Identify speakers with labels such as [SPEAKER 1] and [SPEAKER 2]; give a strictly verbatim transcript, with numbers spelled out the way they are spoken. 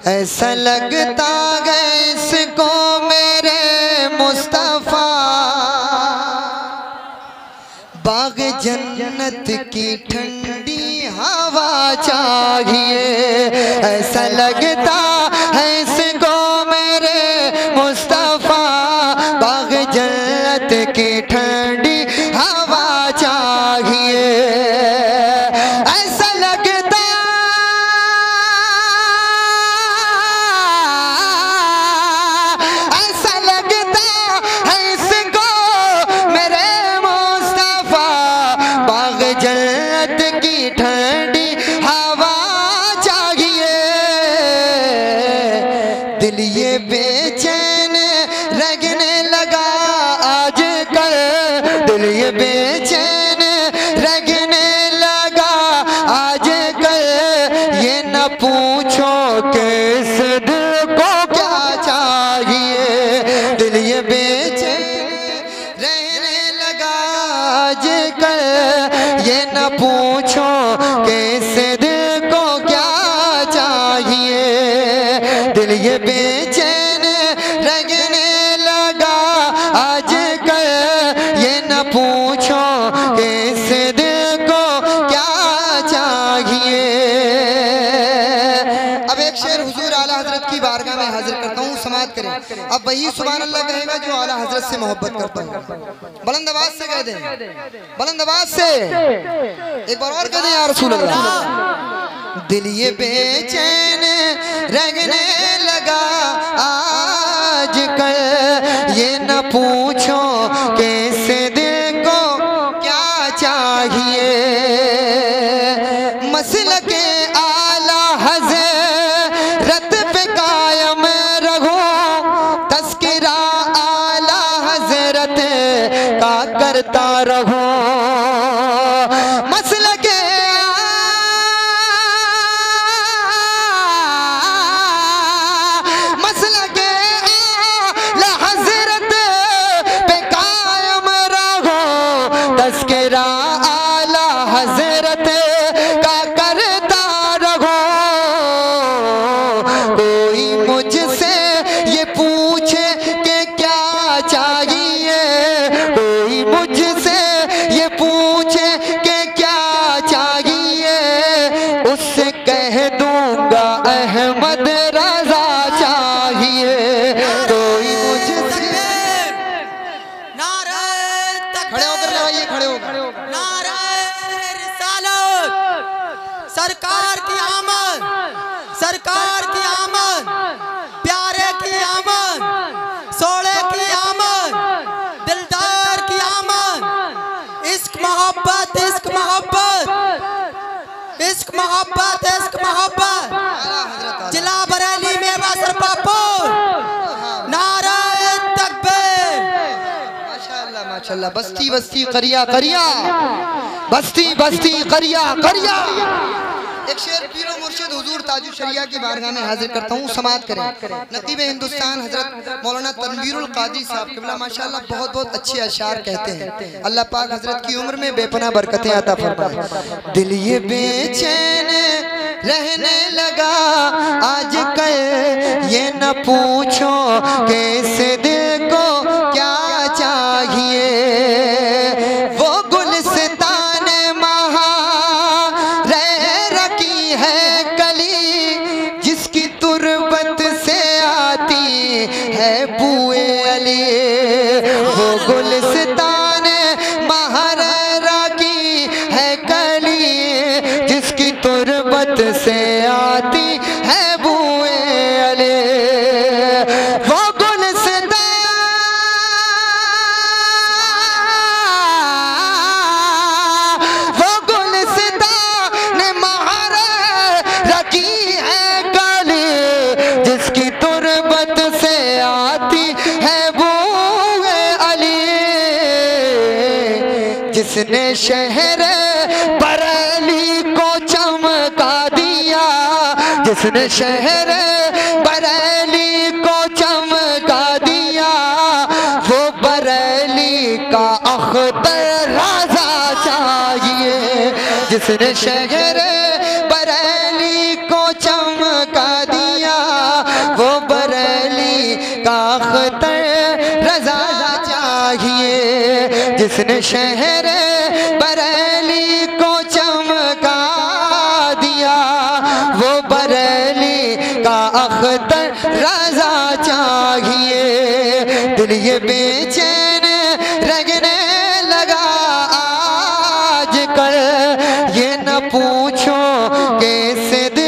[SPEAKER 1] ऐसा लगता है इसको मेरे मुस्तफा बाग जन्नत की ठंडी हवा चाहिए। ऐसा लगता है इसको मेरे मुस्तफा बाग जन्नत की ठंडी हवा चाहिए। ऐसा लगता ऐसा लगता है इसको मेरे मुस्तफा बाग जन्नत की ठंडी हवा चाहिए। दिल ये बेचैन लगने लगा आजकल, दिल ये बेचैन लगने लगा आजकल। ये न पूछो किस दिल को क्या चाहिए, दिल ये बेचैन रहने लगा आजकल। ये न पूछो किस दिल को क्या चाहिए, दिल ये बेचैन लगने लगा आजकल। ये न पूछो किस दिल को क्या चाहिए। अब एक शेर हुजूर आला हजरत की बारगाह में हाजिर करता हूँ, समाअत करें। अब वही सुभान अल्लाह कहेगा जो आला हजरत से मोहब्बत करता हूँ। बुलंद आवाज से कह दें, बुलंद आवाज से एक बार और कह दें, या रसूल अल्लाह। दिल ये बेचैन रहने लगा आजकल। ये न पूछो कैसे दिल को क्या चाहिए। मसलक के आला हज़रत पे कायम रहो, तज़किरा आला हज़रत का करता रहो। मसलक के मसलक के आला हज़रत पे कायम रहो, तज़किरा आला हज़रत का करता रहो। कोई मुझसे ये पूछे कि क्या चाहिए, कोई मुझसे ये पूछे कि क्या चाहिए, उससे कह दूंगा अहमद रजा चाहिए। कोई मुझसे
[SPEAKER 2] नारे
[SPEAKER 1] खड़े होकर लगाइए, खड़े होकर।
[SPEAKER 2] नारे रिसालत, सरकार की आमद, सरकार की आमद, प्यारे की आमद, सोले की आमद, दिलदार की आमद। इश्क मोहब्बत, इश्क मोहब्बत, इश्क मोहब्बत, इश्क मोहब्बत। जिला बरेली में वासर पापुर, नारे तकबीर।
[SPEAKER 1] माशाअल्लाह माशाअल्लाह। बस्ती बस्ती करिया करिया, बस्ती बस्ती करिया करिया। एक शेर पीरो मुर्शिद हुजूर ताजु शरिया की बारगाह में हाजिर करता हूँ, समाअत करें। नकीब हिंदुस्तान हजरत मौलाना तनवीरुल कादी साहब क़िबला माशाअल्लाह बहुत बहुत अच्छे अशार कहते हैं। अल्लाह पाक हजरत की उम्र में बेपनाह बरकतें अता फरमाए। दिल ये बेचैन रहने लगा आजकल। ये न पूछो कैसे दिल को क्या चाहिए। वो गुलिस्तान महा रह रखी है कली, जिसकी तुरबत से आती है बूए अली। वो गुलिस्तान महा रह रखी है कली, जिसकी तुरबत से आती है बूए अली। वो जिसने शहर बरेली को चमका दिया, जिसने शहर बरेली को चमका दिया, वो बरेली का अख्तर राजा चाहिए। जिसने शहर बरेली को चमका दिया, जिसने शहर बरेली को चमका दिया, वो बरेली का अख्तर रजा चाहिए। दिल ये बेचैन रगने लगा आज कल, ये न पूछो कैसे